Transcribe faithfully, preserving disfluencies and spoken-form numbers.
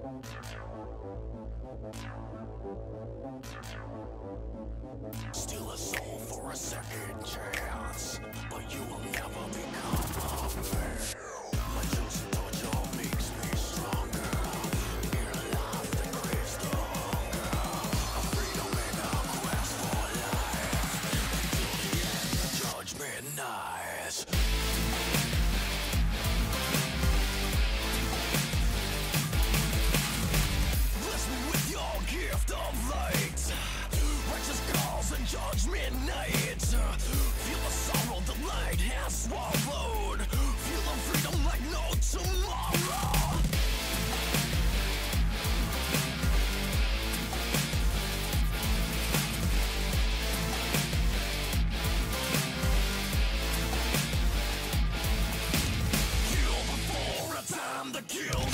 Steal a soul for a second chance, but you will never become a man. My chosen torture makes me stronger. In life that craves the hunger of freedom and a quest for life. Till the end, the judgment night. Bless me with your gift of light. Righteous calls and judgment night. Feel the sorrow the light has swallowed. Feel the freedom like no tomorrow. Kill before a time to kill.